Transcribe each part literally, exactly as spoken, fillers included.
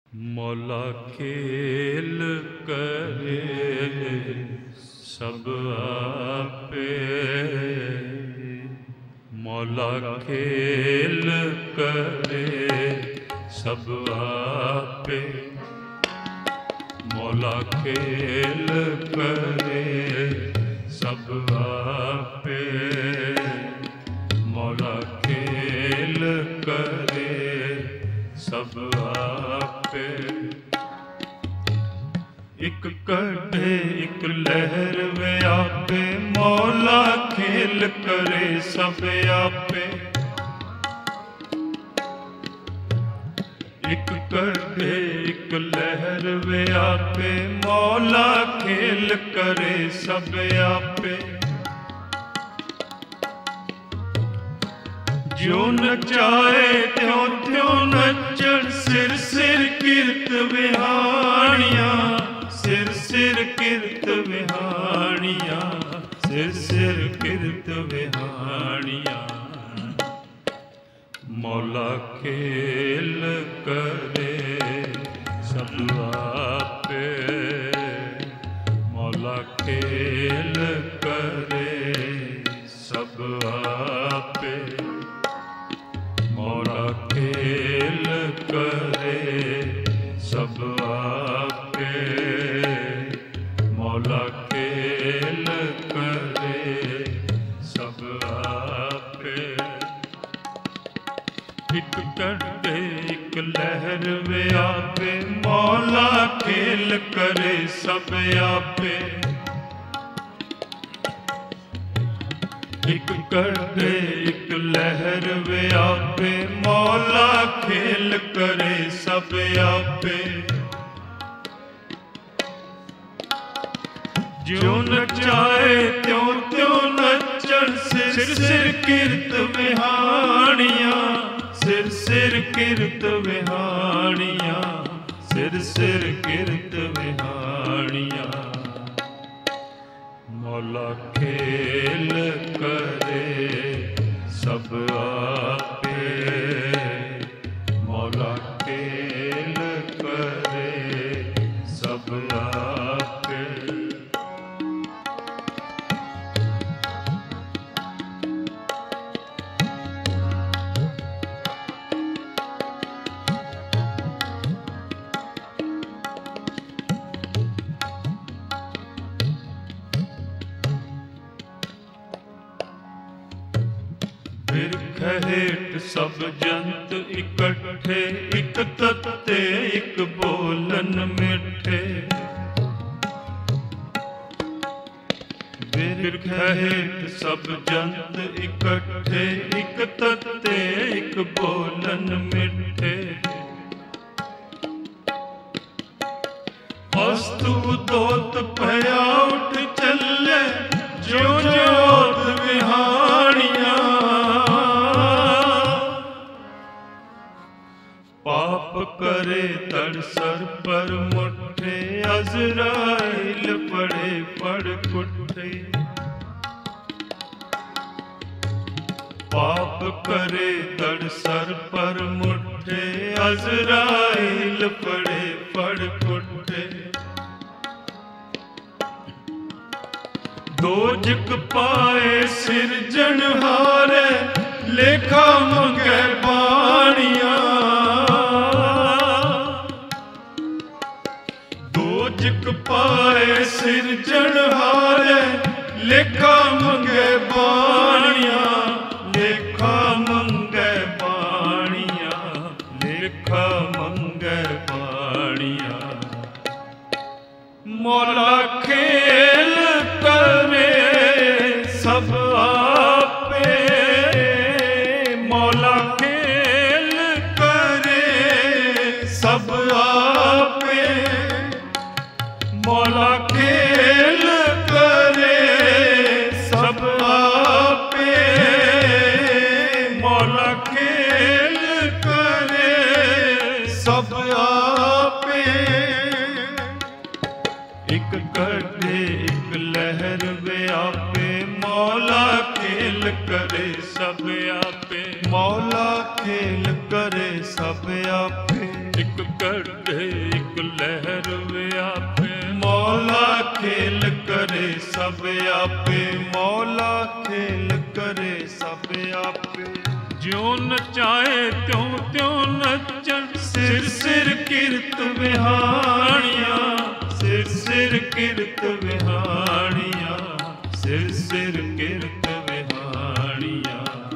मौला खेल करे सब आपे, मौला खेल करे सब आपे, मौला खेल करे सब आपे, मौला खेल करे सब आपे। एक कढ़े एक लहर वे आपे, मौला खेल करे सब आपे। एक कढ़े एक लहर वे आपे, मौला खेल करे सब आपे। जो नचाए त्यों त्यों नचण, सिर सिर किरत विहाणिया, सिर सिर किरत विहाणिया, सिर सिर किरत विहाणिया। मौला खेल करे सब आपे, मौला खेल करे सब आपे, मौला खेल करे सब आपे, मौला खेल करे सब आपे। एक कढ़े एक लहर वे आपे, मौला खेल करे सब आपे। एक कढ़े एक लहर वे आपे, मौला खेल करे सब आपे। जो नचाए त्यों त्यों नचण, सिर सिर किरत विहाणिया, सिर सिर किरत विहाणिया, सिर सिर किरत विहाणिया। मौला खेल करे सब आपे, मौला खेल करे सब आपे। बिरख हेठ सब जंत इकट्ठे, एक तत्ते एक बोलन मिठे। बिरख हेठ सब जंत इकट्ठे, एक तत्ते एक बोलन मिठे। अस्तु दोत भया उठ चले, जो जोत विहाणिया। पाप करे तड़ सर पर मुठे, अज़राइल पड़े पड़ कुठे। पाप करे तड़ सर पर मुठे, अज़राइल पड़े पड़ कुठे। दोजक पाए सिरजनहारे, लेखा मंगे बाणिया। दोजक पाए सिरजनहारे, लेखा मंगे बाणिया, लेखा मंगे बाणिया, लेखा मंगे बाणिया। मौला खेल करे सब आपे, मौला खेल करे सब आपे, मौला खेल करे सब आपे, मौला खेल करे सब आपे। एक कढ़े एक लहर वे आपे, मौला खेल करे सब आपे, मौला खेल करे सब आपे। एक कढ़े एक लहर व्यापे मौला खेल करे सब आपे मौला खेल करे सब आपे ज्यों नचाए त्यों त्यों नचन सिर सिर किरत विहाणिया सिर सिर किरत विहाणिया सिर सिर किरत विहाणिया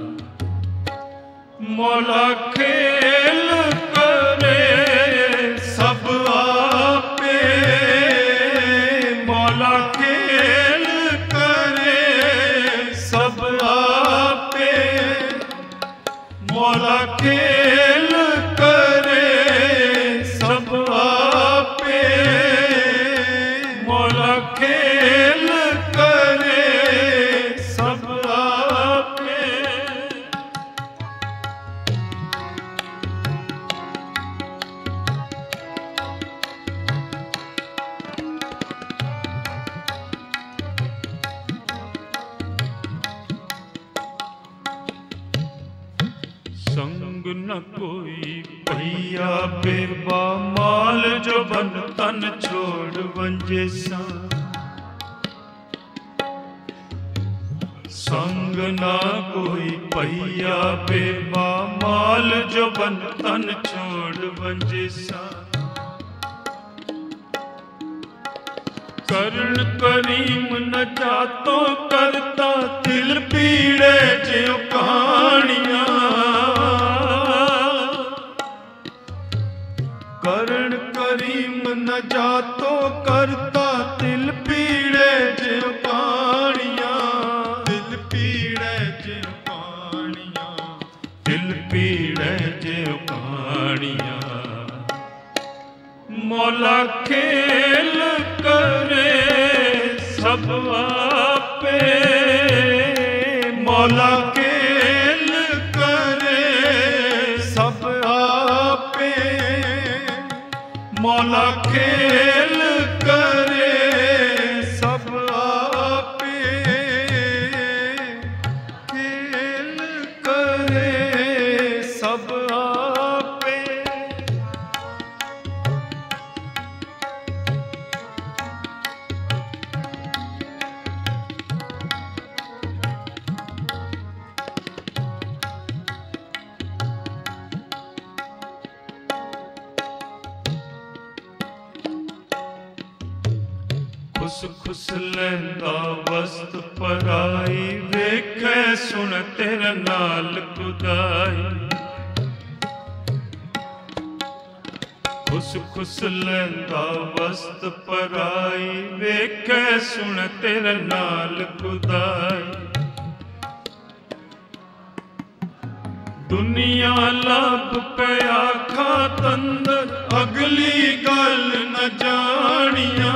मौला खेल करे सब आपे मौला खेल करे सब आपे मौला खेल करे सब आपे मौला खेल करे सब आपे संग न कोई भैया बेबा माल जो बन तन छोड़ वंजे सा संग ना कोई भैया बेबा माल जो बन तन छोड़ वंजे सा कर्ण करीम न जातो करता दिल पीड़े ज्यों कहानियां कर्ण करीम न जातो करता दिल पीड़े ज्यों कहानियां दिल पीड़े ज्यों कहानियां दिल पीड़े ज्यों कहानियां मौला खेल करे सब आपे मौला खेल करे सब आपे मौला खेल करे सब आपे खेल करे सब आपे खुश खुश लैंदा वस्त पराई वेखे सुन तेरे नाल खुदाई खुश खुश लैंदा वस्त पराई वेखे सुन तेरे नाल खुदाई दुनिया लब पिया खा तंदर अगली गल न जानिया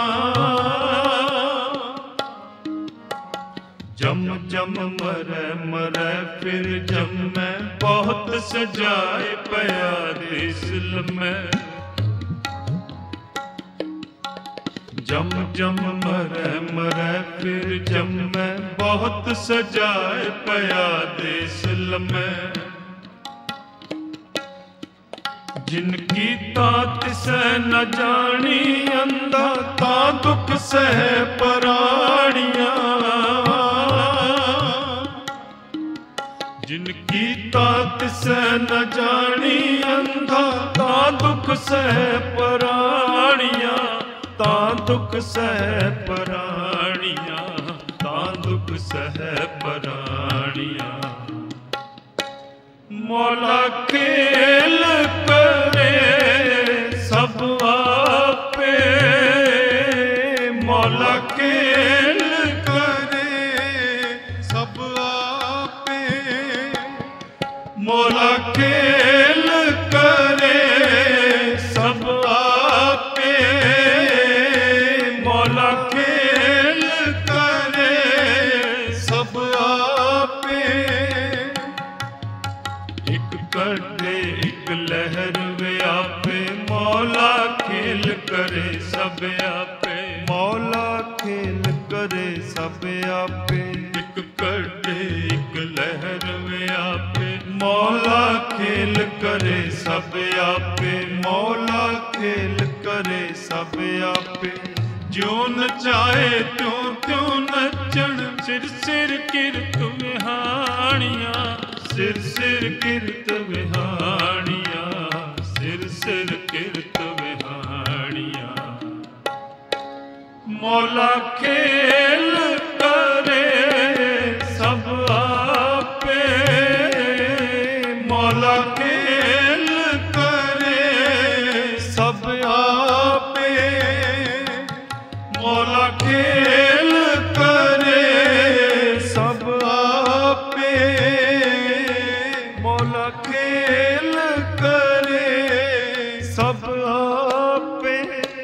जम जम मरे मरे फिर जमे बहुत सजाए पया दिल में जम जम मरे मरे फिर जमे बहुत सजाए पया दिल में जिनकी तात सह न जानी अंधा ता दुख सह पराणिया जिनकी तात सह न जानी अंधा ता दुख सह पराणिया ता दुख सह पराणिया ता दुख सह पराणिया मौला खेल करे सब आपे मौला खेल करे सब आपे मौला खेल करे सब आपे मौला खेल करे सब आपे एक कटे एक लहर व्यापे मौला खेल करे सब आपे मौला खेल करे सब आपे ਇੱਕ ਕੱਢੇ ਇੱਕ ਲਹਿਰ ਵਿਆਪੇ, ਮੌਲਾ ਖੇਲ ਕਰੇ ਸਭ ਆਪੇ, ਮੌਲਾ ਖੇਲ ਕਰੇ ਸਭ ਆਪੇ। ਜਿਉ ਨਚਾਏ ਤਿਉ ਤਿਉ ਨੱਚਣ, ਸਿਰ ਸਿਰ ਕਿਰਤ ਵਿਹਾਣੀਆਂ, ਸਿਰ ਸਿਰ ਕਿਰਤ ਵਿਹਾਣੀਆਂ, ਸਿਰ ਸਿਰ ਕਿਰਤ ਵਿਹਾਣੀਆਂ। ਮੌਲਾ ਖੇਲ ਕਰੇ ਸਭ ਆਪੇ, ਮੌਲਾ ਖੇਲ ਕਰੇ ਸਭ ਆਪੇ, ਮੌਲਾ ਖੇਲ ਕਰੇ ਸਭ ਆਪੇ, ਮੌਲਾ ਖੇਲ ਕਰੇ ਸਭ ਆਪੇ।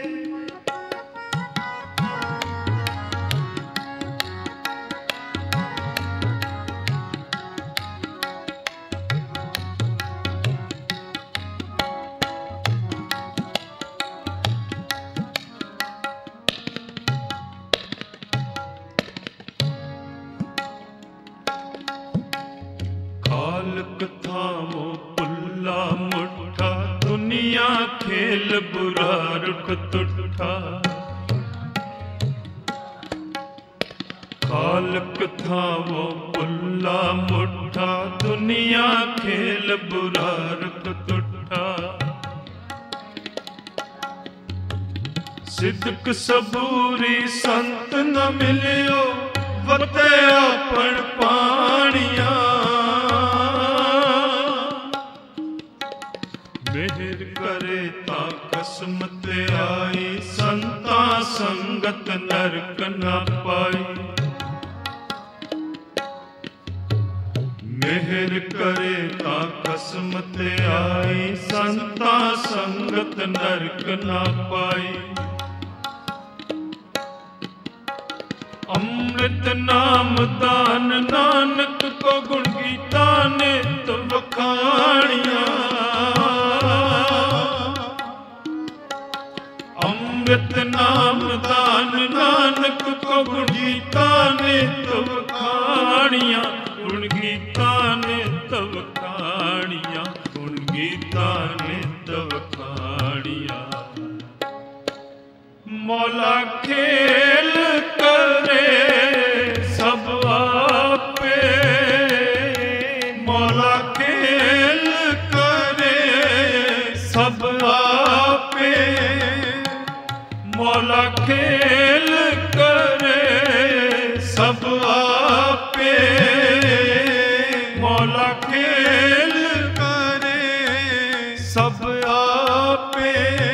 ਖਾਲਕ ਥਾਮੋ ਪੁੱਲਾ ਮੁੱਠਾ, ਦੁਨੀਆ ਖੇਲ ਬੁਰਾ ਰੁਖ ਤੁੱਠਾ। ਖਾਲਕ ਥਾਮੋ ਪੁੱਲਾ ਮੁੱਠਾ, ਦੁਨੀਆ ਖੇਲ ਬੁਰਾ ਰੁਖ ਤੁੱਠਾ। ਸਿਦਕ ਸਬੂਰੀ ਸੰਤ ਨ ਮਿਲਿਓ, ਵਤੇ ਆਪਣ ਪਾਣੀਆਂ। ਮਿਹਰ ਕਰੇ ਤਾਂ ਕਿਸਮਤ ਆਈ, ਸੰਤਾਂ ਸੰਗਤ ਨਰਕ ਨਾ ਪਾਈ। ਮਿਹਰ ਕਰੇ ਤਾਂ ਕਿਸਮਤ ਆਈ, ਸੰਤਾਂ ਸੰਗਤ ਨਰਕ ਨਾ ਪਾਈ। ਅੰਮ੍ਰਿਤ ਨਾਮ ਦਾਨ, ਨਾਨਕ ਕੋ ਗੁਣ ਗੀਤਾ ਨਿਤ ਵਖਾਣੀਆਂ। ਅੰਮ੍ਰਿਤ ਨਾਮ ਦਾਨ, ਨਾਨਕ ਕੋ ਗੁਣ ਗੀਤਾ ਨਿਤ ਵਖਾਣੀਆਂ। ਗੁਣ ਗੀਤਾ ਨਿਤ ਵਖਾਣੀਆਂ, ਗੁਣ ਗੀਤਾ ਨਿਤ ਵਖਾਣੀਆਂ। ਮੌਲਾ ਖੇਲ ਕਰੇ ਸਭ ਆਪੇ, ਮੌਲਾ ਖੇਲ ਕਰੇ ਸਭ ਆਪੇ, ਮੌਲਾ ਖੇਲ ਕਰੇ ਸਭ ਆਪੇ, ਮੌਲਾ ਖੇਲ ਕਰੇ ਸਭ ਆਪੇ।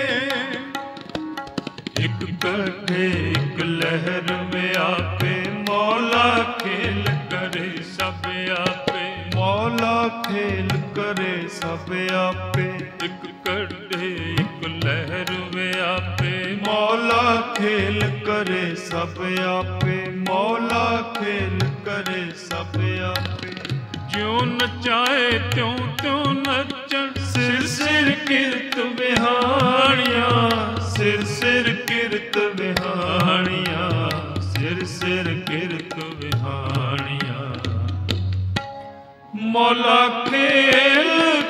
ਇੱਕ ਕੱਢੇ ਇੱਕ ਲਹਿਰ ਵਿਆਪੇ, ਮੌਲਾ ਖੇਲ ਕਰੇ ਸਭ ਆਪੇ, ਮੌਲਾ ਖੇਲ ਕਰੇ ਸਭ ਆਪੇ। ਇੱਕ ਕੱਢੇ ਇੱਕ ਲਹਿਰ ਵਿਆਪੇ, ਮੌਲਾ ਖੇਲ ਕਰੇ ਸਭ ਆਪੇ, ਮੌਲਾ ਖੇਲ ਕਰੇ ਸਭ ਆਪੇ। ਜਿਉ ਨਚਾਏ ਤਿਉ ਤਿਉ ਨੱਚਣ, ਸਿਰ ਸਿਰ ਕਿਰਤ ਵਿਹਾਣੀਆਂ, ਸਿਰ ਸਿਰ ਕਿਰਤ ਵਿਹਾਣੀਆਂ, ਸਿਰ ਸਿਰ ਕਿਰਤ ਵਿਹਾਣੀਆਂ। ਮੌਲਾ ਖੇਲ